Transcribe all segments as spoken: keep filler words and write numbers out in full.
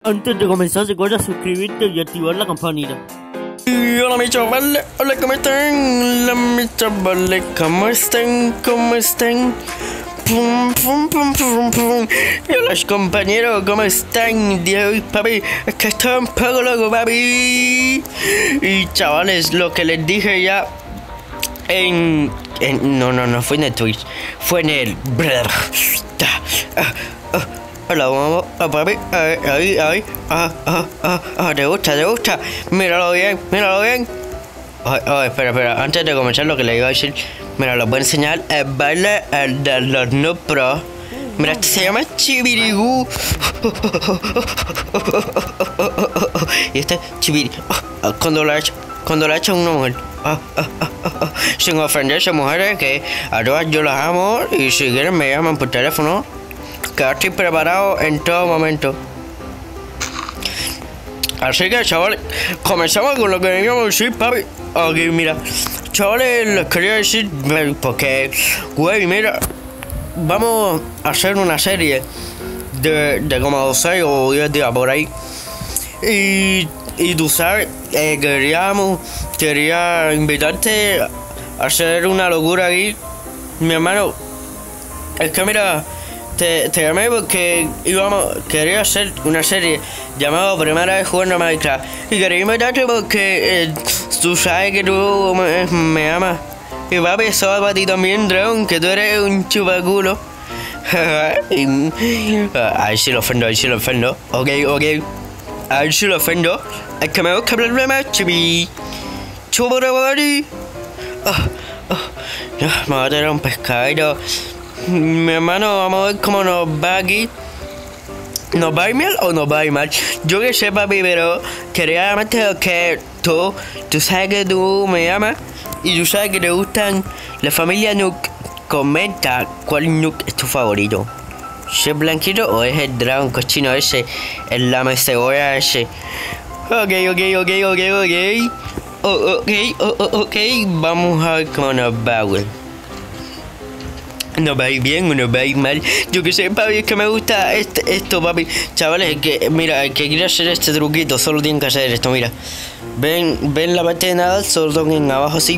Antes de comenzar, recuerda suscribirte y activar la campanita. Y hola mis chavales, hola, ¿cómo están? Hola mis chavales, ¿cómo están? ¿Cómo están? Pum, pum, pum, pum, pum. Y hola compañeros, ¿cómo están? De hoy, papi, es que estoy un poco loco, papi. Y chavales, lo que les dije ya en... en no, no, no fue en el Twitch, fue en el... Hola, vamos, ah, papi, ahí, ahí, ahí, ah, ah, ah, ah, te gusta, te gusta, míralo bien, míralo bien. Ay, ay, espera, espera, antes de comenzar lo que le iba a decir, mira, les voy a enseñar el baile el de los Noob Pro. Mira, este se llama Chibirigú. Y este Chibiri, cuando lo ha hecho, cuando lo ha hecho una mujer. Sin ofenderse, mujeres, que a todas yo las amo y si quieren me llaman por teléfono. Que estoy preparado en todo momento. Así que, chavales, comenzamos con lo que veníamos a decir, papi. Aquí, mira, chavales, les quería decir, porque, güey, mira, vamos a hacer una serie de, de como seis o diez días por ahí. Y, y tú sabes, eh, queríamos, quería invitarte a hacer una locura aquí, mi hermano. Es que, mira, Te, te llamé porque íbamos, quería hacer una serie llamada Primera vez jugando a Minecraft. Y quería invitarte porque eh, tú sabes que tú me, me amas. Y papi, eso va para ti también, Dragon, que tú eres un chupaculo. y, a ver si lo ofendo, a ver si lo ofendo. Ok, ok. A ver si lo ofendo. Es que me busca problemas, chipi. Chupaculo. Oh, oh. Me va a tener un pescado. Mi hermano, vamos a ver cómo nos va aquí. ¿Nos va a ir mal o nos va a ir mal? Yo que sé, papi, pero quería llamarte que tú, tú sabes que tú me llamas y tú sabes que te gustan la familia Nook. Comenta cuál Nook es tu favorito. ¿Es el blanquito o es el dragón cochino ese? El lame cebolla ese. Ok, ok, ok, ok, ok. Oh, ok, oh, oh, ok. Vamos a ver cómo nos va, güey. ¿Nos va a ir bien o nos va a ir mal? Yo que sé, papi, es que me gusta este, esto, papi. Chavales, que mira, el que quiere hacer este truquito solo tienen que hacer esto, mira. Ven, ven la parte de nada, solo toquen abajo así.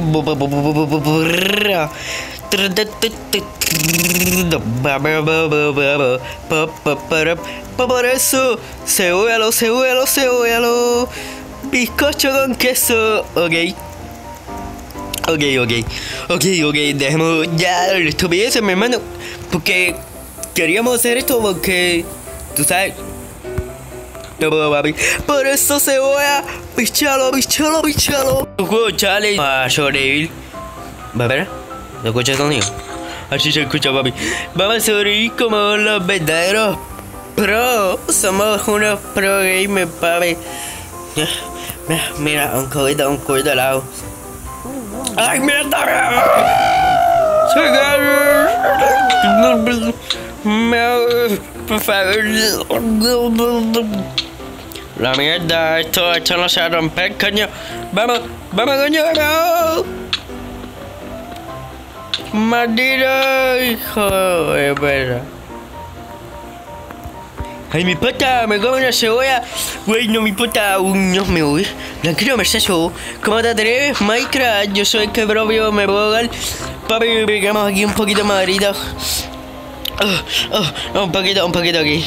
Por eso, cebollalo, cebollalo, cebollalo. Bizcocho con queso, ok. Ok, ok, ok, ok, dejemos ya la estupidez, mi hermano. Porque queríamos hacer esto porque, tú sabes, no puedo, papi. Por eso cebolla, pichalo, pichalo, pichalo. Un juego chale para sobrevivir. ¿Va a ver? ¿Lo escuchas sonido? Así se escucha, papi. Vamos a sobrevivir como los verdaderos pro. Somos unos pro gamers, papi. Mira, mira, un cubito, un cubito al lado. ¡Ay, mierda! Por favor. La mierda, esto, esto no se va a romper, coño. Vamos, vamos, coño, vamos. Maldito hijo de perra. Ay, mi pata, me come una cebolla. Güey, no me importa, un no me voy. Tranquilo, Mercedes, ¿cómo te atreves? Minecraft, yo soy el que propio me puedo dar. Papi, pegamos aquí un poquito de maderita. Oh, oh, un poquito, un poquito aquí.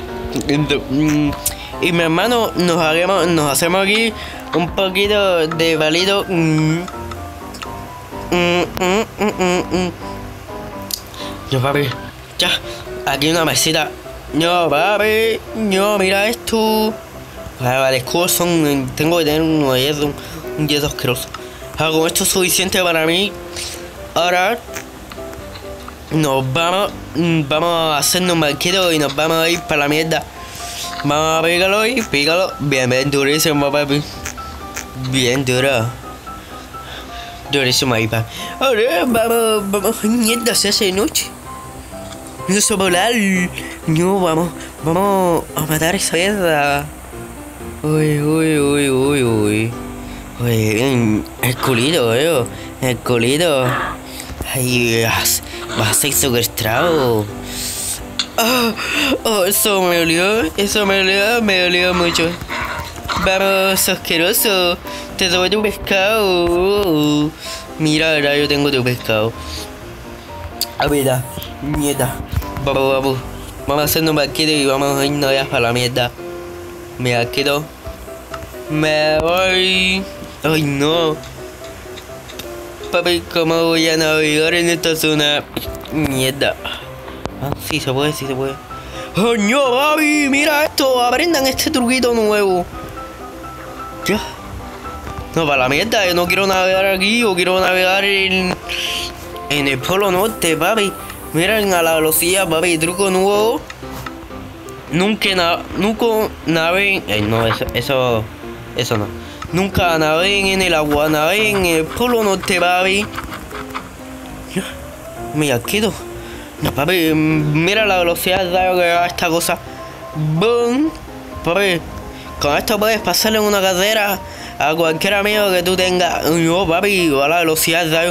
Y mi hermano, nos hagamos, nos hacemos aquí un poquito de palito. Mm. Mm, mm, mm, mm, mm. Yo, papi, ya, aquí una mesita. No, papi, no, mira esto. Vale, vale, escudos son. Tengo que tener un yeso, un yeso asqueroso. Ah, con esto es suficiente para mí. Ahora nos vamos, vamos a hacernos un barquito y nos vamos a ir para la mierda. Vamos a pícalo y pícalo. Bien, bien durísimo, papi. Bien duro. Durísimo ahí, papi. Ahora vamos, vamos, mierda, se hace de noche. No sé volar. No, vamos, vamos a matar esa mierda. Uy, uy, uy, uy, uy. Uy, el culito, veo. El culito. Ay, vas, vas a ser secuestrado. Oh, oh, eso me dolió, eso me dolió, me dolió mucho. Vamos, asqueroso, te doy tu pescado. Oh, mira, ahora yo tengo tu pescado. A ver, mierda. Vamos, vamos. Vamos a hacer un banquete y vamos a irnos ya para la mierda. Me quedo. Me voy. Ay, no. Papi, ¿cómo voy a navegar en esta zona? Mierda. Ah, sí se puede, sí se puede. ¡Coño, papi! ¡Mira esto! ¡Aprendan este truquito nuevo! Ya. No, para la mierda, yo no quiero navegar aquí, yo quiero navegar en... En el Polo Norte, papi. Miren a la velocidad, papi. Truco nuevo. Nunca, na nunca naveguen... Eh, no, eso, eso... Eso no. Nunca naveguen en el agua, naveguen en el Polo Norte, papi. Ya. Mira, quedo. No, papi, mira la velocidad que va esta cosa. Boom. Papi, con esto puedes pasarle en una carrera a cualquier amigo que tú tengas. No, papi, a la velocidad de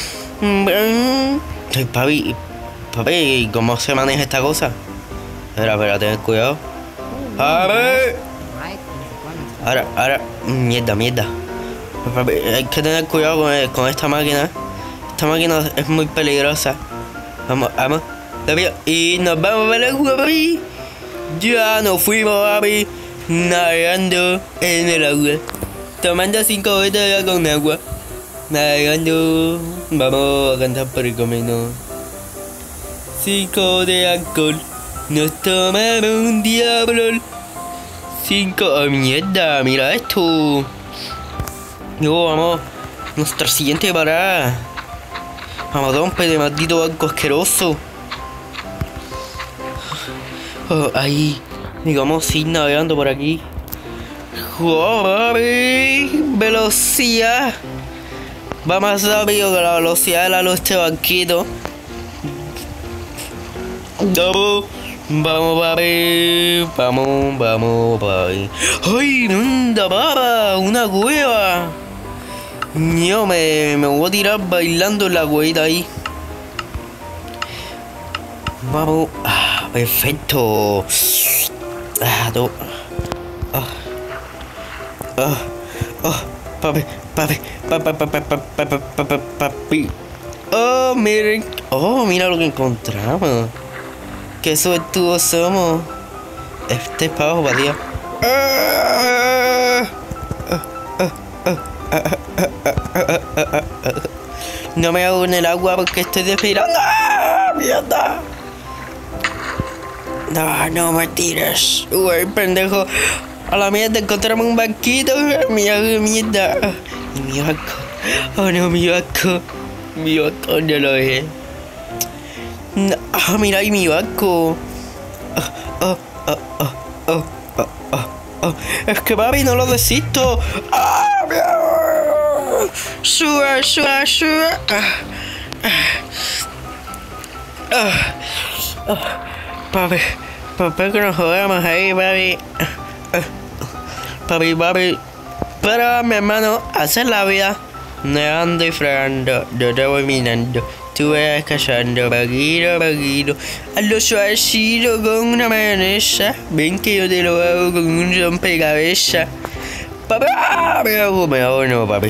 Ay, papi, papi, ¿cómo se maneja esta cosa? Espera, espera, ten cuidado. A ver. Ahora, ahora, mierda, mierda. Papi, hay que tener cuidado con, con esta máquina. Esta máquina es muy peligrosa. Vamos, vamos. Y nos vamos a ver el agua, papi. Ya nos fuimos, papi. Navegando en el agua. Tomando cinco botellas con agua. Navegando. Vamos a cantar por el camino. Cinco de alcohol. Nos tomamos un diablo. Cinco. Oh, mierda, mira esto. Yo, vamos. Nuestra siguiente parada. Vamos, rompe de maldito barco asqueroso. Oh, ahí. Digamos, ir navegando por aquí. Oh, papi. Velocidad. Va más rápido que la velocidad de la luz de este barquito. Vamos. Vamos, papi. Vamos, vamos, papi. ¡Ay, anda, papa! ¡Una cueva! Yo me, me voy a tirar bailando en la cuevita ahí. Vamos. Ah, perfecto. Ah, no. Ah. Ah. Ah. Papi, papi, papi, papi, papi, papi, papi. Oh, miren. Oh, mira lo que encontramos. Qué suertudos somos. Este es para abajo, para Dios. No me hago en el agua porque estoy despirando. ¡Ah, mierda! No, no me tires. Uy, pendejo. A la mierda, encontramos un banquito. Mira, mierda. Y mi barco. Oh, no, mi barco. Mi barco no lo es. No. Ah, mira ahí mi barco. Oh, oh, oh, oh, oh, oh, oh. Es que, papi, no lo desisto. Ah, mira. Sube, sube, sube. Ah, ah, ah. Papi, papi, que nos jodamos ahí, papi. Papi, papi. Pero, mi hermano, hacer la vida. Negando y fregando. Yo te voy mirando. Tú vas callando, paquito, paquito. Hazlo suavecito con una mayonesa. Ven que yo te lo hago con un rompecabezas. Papi, me hago, me hago, no, papi.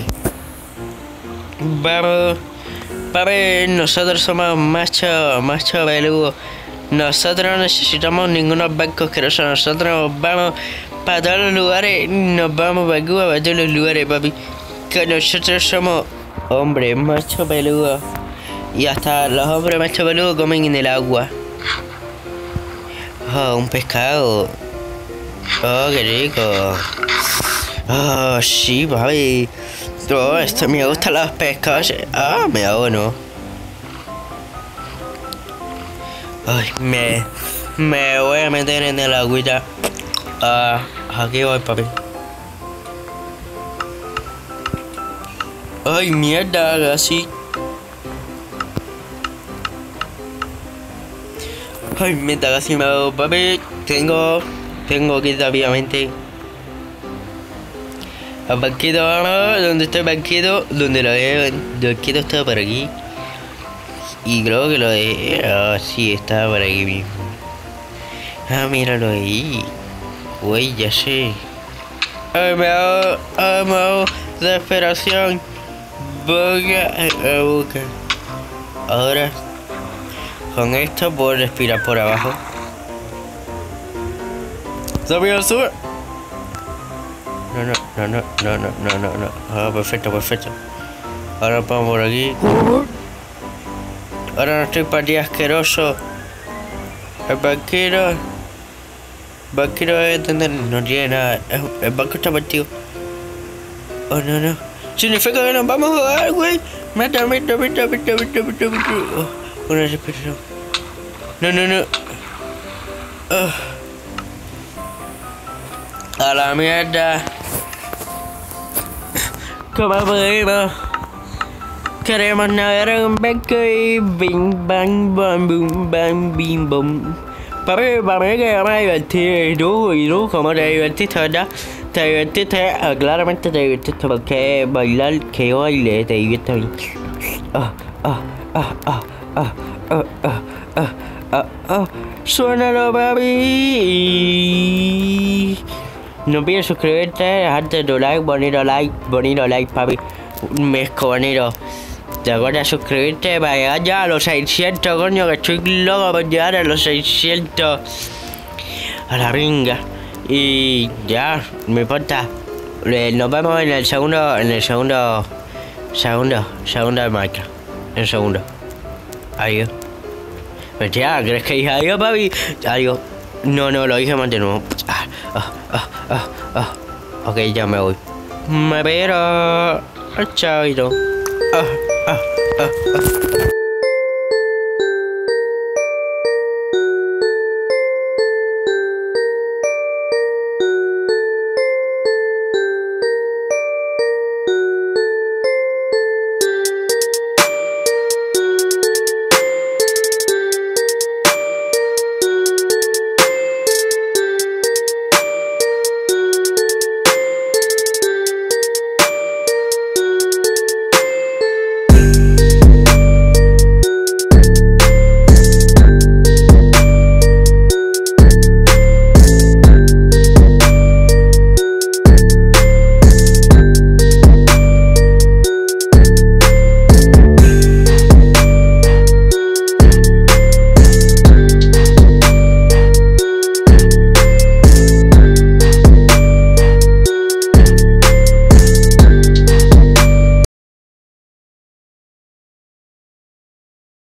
Vamos. Papi, nosotros somos machos, machos peludos. Nosotros no necesitamos ningunos barcos asquerosos. Nosotros nos vamos para todos los lugares. Nos vamos para Cuba, para todos los lugares, papi. Que nosotros somos hombres machos peludos. Y hasta los hombres machos peludos comen en el agua. Oh, un pescado. Oh, qué rico. Oh, sí, papi. Oh, esto me gustan los pescados. Ah, me hago, no. Ay, me, me voy a meter en el agüita. Ah, aquí voy, papi. Ay, mierda, así. Ay, mierda, casi me hago, papi. Tengo, tengo que ir rápidamente al banquito, vamos. ¿Dónde está el banquito? ¿Dónde lo veo? El banquito está por aquí. Y creo que lo de... Ah, sí, está por aquí mismo. Ah, míralo ahí. Uy, ya sé. Ay, me hago, ay, me hago desesperación. Voy a, a buscar. Ahora, con esto puedo respirar por abajo. ¡Sube, sube! No, no, no, no, no, no, no, no, no. Ah, perfecto, perfecto. Ahora vamos por aquí. Ahora no estoy para ti asqueroso. El banquero. El banquero debe tener. No tiene nada. El banco está partido. Oh, no, no. Significa que nos vamos a jugar, güey. Mata, mata, mata, mata, mata, mata, mata. Oh, una desesperación. No, no, no. Oh. A la mierda. ¿Cómo podemos? Queremos navegar en un banco y bing, bang, bam, boom, bam, bim, bom. Papi, para mí que me divertí. Y tú, y tú, ¿cómo te divertiste, verdad? Te divertiste, ah, claramente te divertiste porque bailar, que yo baile, te divierte a mí. Ah, ah, ah, ah, ah, ah, ah, ah, ah, ah. Suénalo, papi. No olvides suscribirte, dejarte tu like, bonito like, bonito like, papi. Un mesco bonito. Te acuerdas de suscribirte para llegar ya a los seiscientos, coño, que estoy loco por llegar a los seiscientos. A la ringa. Y ya, me importa. Nos vemos en el segundo, en el segundo, segundo, segundo de Minecraft. En el segundo. Adiós. Mentira, ¿crees que dije adiós, papi? Adiós. No, no, lo dije más de nuevo. Ah, ah, ah, ah, ah. Ok, ya me voy. Me pero. Chao. Ah, ah, ah, ah.